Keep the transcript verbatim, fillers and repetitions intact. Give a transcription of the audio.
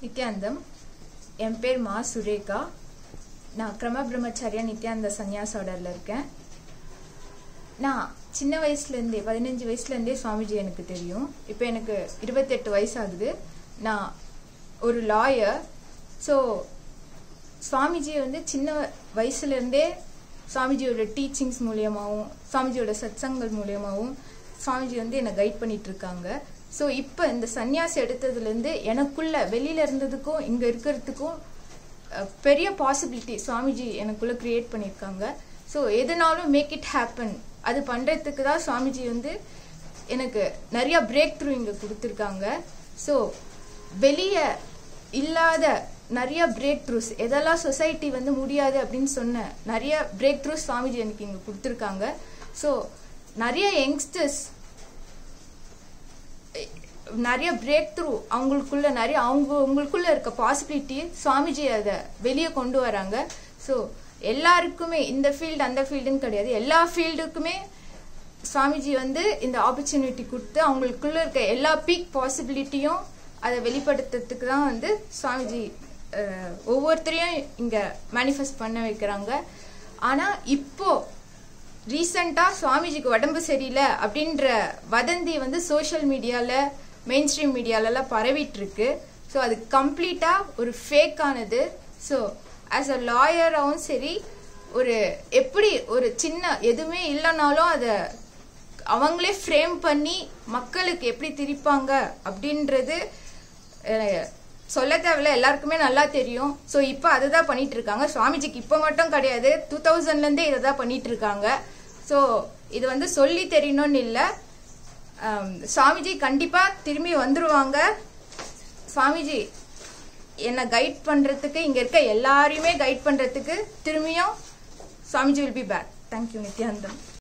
நித்யானந்தம். என் பேர் மா சுரேகா. நான் கிரம பிரம்மச்சாரியா நித்யானந்த சன்னியாஸ் ஆர்டரில் இருக்கேன். நான் சின்ன வயசுலேருந்தே பதினஞ்சு வயசுலேருந்தே சுவாமிஜி எனக்கு தெரியும். இப்போ எனக்கு இருபத்தெட்டு வயசு ஆகுது. நான் ஒரு லாயர். ஸோ சுவாமிஜி வந்து சின்ன வயசுலேருந்தே சுவாமிஜியோட டீச்சிங்ஸ் மூலியமாகவும் சுவாமிஜியோட சத்சங்கள் மூலியமாகவும் சுவாமிஜி வந்து என்னை கைட் பண்ணிட்டு இருக்காங்க. ஸோ இப்போ இந்த சன்னியாசி எடுத்ததுலேருந்து எனக்குள்ள வெளியில இருந்ததுக்கும் இங்கே இருக்கிறதுக்கும் பெரிய பாசிபிலிட்டி சுவாமிஜி எனக்குள்ள கிரியேட் பண்ணியிருக்காங்க. ஸோ எதுனாலும் மேக் இட் ஹேப்பன், அது பண்ணுறதுக்கு தான் சுவாமிஜி வந்து எனக்கு நிறையா பிரேக் த்ரூ இங்கே கொடுத்துருக்காங்க. ஸோ வெளியே இல்லாத நிறைய பிரேக் த்ரூஸ், எதெல்லாம் சொசைட்டி வந்து முடியாது அப்படின்னு சொன்ன நிறைய பிரேக் த்ரூஸ் சுவாமிஜி எனக்கு இங்கே கொடுத்துருக்காங்க. ஸோ நிறைய யங்ஸ்டர்ஸ் நிறைய பிரேக் த்ரூ அவங்களுக்குள்ள நிறைய அவங்க அவங்களுக்குள்ள இருக்க பாசிபிலிட்டி சுவாமிஜி அதை வெளியே கொண்டு வராங்க. ஸோ எல்லாருக்குமே இந்த ஃபீல்டு அந்த ஃபீல்டுன்னு கிடையாது, எல்லா ஃபீல்டுக்குமே சுவாமிஜி வந்து இந்த ஆப்பர்ச்சுனிட்டி கொடுத்து அவங்களுக்குள்ள இருக்க எல்லா பீக் பாசிபிலிட்டியும் அதை வெளிப்படுத்துறதுக்கு தான் வந்து சுவாமிஜி ஒவ்வொருத்தரையும் இங்கே மேனிஃபெஸ்ட் பண்ண வைக்கிறாங்க. ஆனால் இப்போ ரீசெண்டாக சுவாமிஜிக்கு உடம்பு சரியில்லை அப்படின்ற வதந்தி வந்து சோஷியல் மீடியாவில் மெயின் ஸ்ட்ரீம் மீடியாலலாம் பரவிட்டு இருக்கு. ஸோ அது கம்ப்ளீட்டாக ஒரு ஃபேக்கானது. ஸோ ஆஸ் அ லாயராகவும் சரி, ஒரு எப்படி ஒரு சின்ன எதுவுமே இல்லைனாலும் அதை அவங்களே ஃப்ரேம் பண்ணி மக்களுக்கு எப்படி திரிப்பாங்க அப்படின்றது சொல்ல தேவையில்ல, எல்லாருக்குமே நல்லா தெரியும். ஸோ இப்போ அதை தான் பண்ணிட்டு இருக்காங்க. சுவாமிஜிக்கு இப்போ மட்டும் கிடையாது, டூ தௌசண்ட்லேருந்தே இதை தான் பண்ணிட்டு இருக்காங்க. ஸோ இது வந்து சொல்லி தெரியணும்னு இல்லை, சுவாமிஜி கண்டிப்பாக திரும்பி வந்துருவாங்க. சுவாமிஜி என்னை கைட் பண்ணுறதுக்கு, இங்கே இருக்க எல்லாரையுமே கைட் பண்ணுறதுக்கு திரும்பியும் Swamiji will be back. Thank you Nithyanandam.